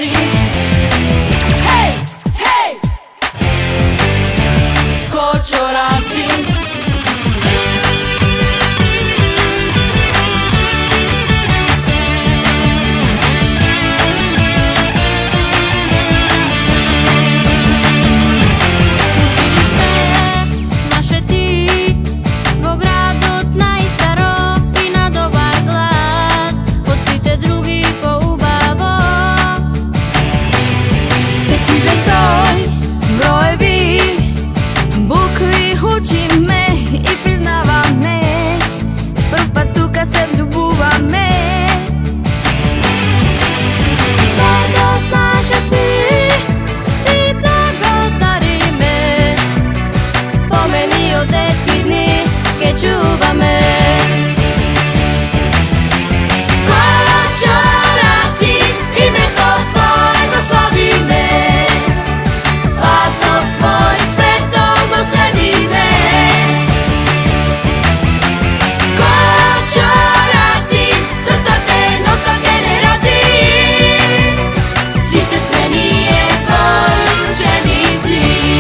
kočoráci. Hej, hej! Kočoráci. Čúvame. Kočoráci, ime to tvojego slavíme, svátok tvoj svetok dosledíme. Kočoráci, srdca tej nosa generácií, si te smení je tvoji učeníci.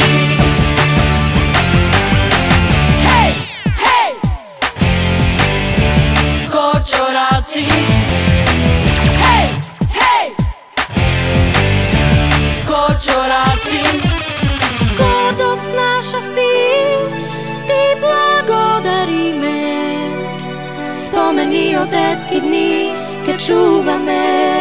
Kočoráci. Hej, hej! Kočoráci. Гордость наша си, ти благодариме. Спомени от детски дни, ке чуваме.